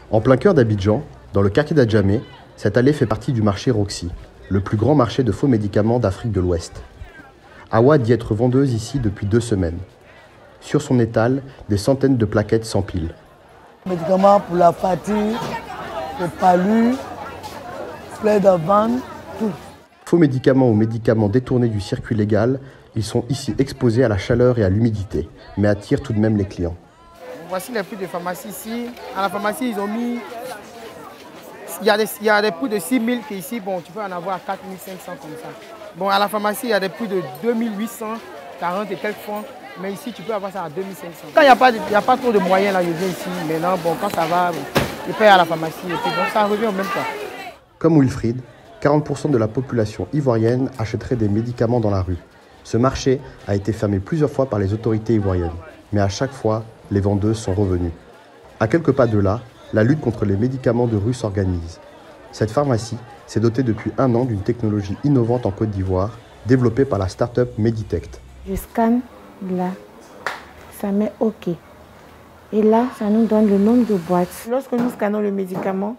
En plein cœur d'Abidjan, dans le quartier d'Adjamé, cette allée fait partie du marché Roxy, le plus grand marché de faux médicaments d'Afrique de l'Ouest. Awa dit être vendeuse ici depuis 2 semaines. Sur son étal, des centaines de plaquettes s'empilent. Médicaments pour la fatigue, le palu, plein de vannes, tout. Faux médicaments ou médicaments détournés du circuit légal, ils sont ici exposés à la chaleur et à l'humidité, mais attirent tout de même les clients. Voici les prix de pharmacie ici. À la pharmacie, ils ont mis... Il y a des prix de 6 000 qui ici, bon, tu peux en avoir 4 500 comme ça. Bon, à la pharmacie, il y a des prix de 2 840 et quelques francs. Mais ici, tu peux avoir ça à 2 500. Quand il n'y a pas trop de moyens, là, je viens ici. Maintenant, bon, quand ça va, je paye à la pharmacie. Et puis, bon, ça revient au même temps. Comme Wilfried, 40% de la population ivoirienne achèterait des médicaments dans la rue. Ce marché a été fermé plusieurs fois par les autorités ivoiriennes. Mais à chaque fois, les vendeuses sont revenues. À quelques pas de là, la lutte contre les médicaments de rue s'organise. Cette pharmacie s'est dotée depuis 1 an d'une technologie innovante en Côte d'Ivoire, développée par la start-up Meditect. Je scanne là, ça met OK. Et là, ça nous donne le nombre de boîtes. Lorsque nous scannons le médicament,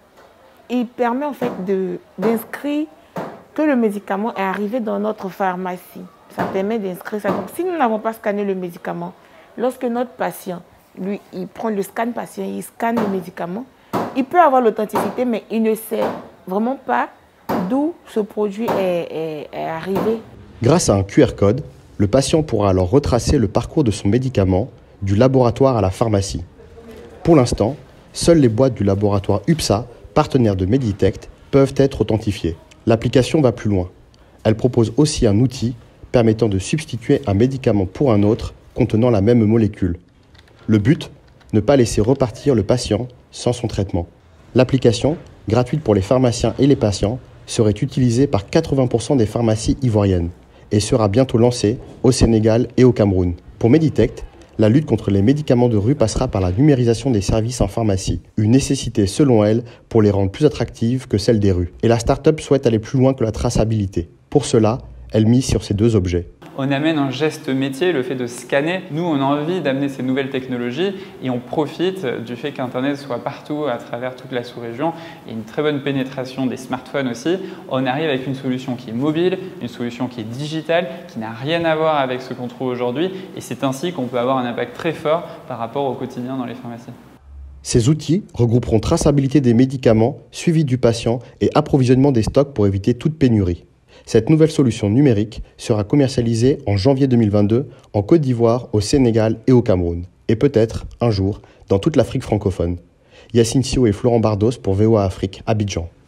il permet en fait d'inscrire que le médicament est arrivé dans notre pharmacie. Ça permet d'inscrire ça. Donc si nous n'avons pas scanné le médicament, lorsque notre patient, lui, il prend le scan patient, il scanne le médicament, il peut avoir l'authenticité, mais il ne sait vraiment pas d'où ce produit est arrivé. Grâce à un QR code, le patient pourra alors retracer le parcours de son médicament du laboratoire à la pharmacie. Pour l'instant, seules les boîtes du laboratoire UPSA, partenaire de Meditect, peuvent être authentifiées. L'application va plus loin. Elle propose aussi un outil permettant de substituer un médicament pour un autre contenant la même molécule. Le but, ne pas laisser repartir le patient sans son traitement. L'application, gratuite pour les pharmaciens et les patients, serait utilisée par 80% des pharmacies ivoiriennes et sera bientôt lancée au Sénégal et au Cameroun. Pour Meditect, la lutte contre les médicaments de rue passera par la numérisation des services en pharmacie, une nécessité selon elle pour les rendre plus attractives que celles des rues. Et la start-up souhaite aller plus loin que la traçabilité. Pour cela, elle mise sur ces 2 objets. On amène un geste métier, le fait de scanner. Nous, on a envie d'amener ces nouvelles technologies et on profite du fait qu'Internet soit partout à travers toute la sous-région. Il y a une très bonne pénétration des smartphones aussi. On arrive avec une solution qui est mobile, une solution qui est digitale, qui n'a rien à voir avec ce qu'on trouve aujourd'hui. Et c'est ainsi qu'on peut avoir un impact très fort par rapport au quotidien dans les pharmacies. Ces outils regrouperont traçabilité des médicaments, suivi du patient et approvisionnement des stocks pour éviter toute pénurie. Cette nouvelle solution numérique sera commercialisée en janvier 2022 en Côte d'Ivoire, au Sénégal et au Cameroun. Et peut-être, un jour, dans toute l'Afrique francophone. Yacine Sio et Florent Bardos pour VOA Afrique, Abidjan.